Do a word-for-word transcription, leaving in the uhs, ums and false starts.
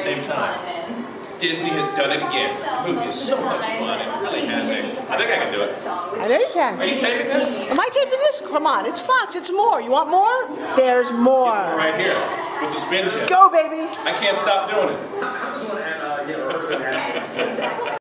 same time. Disney has done it again. The movie is so much fun. It really has a... I think I can do it. I know you can. Are you taping this? Am I taping this? Come on, it's Fox, it's more. You want more? There's more. Right here, with the SpinGym. Go, baby. I can't stop doing it.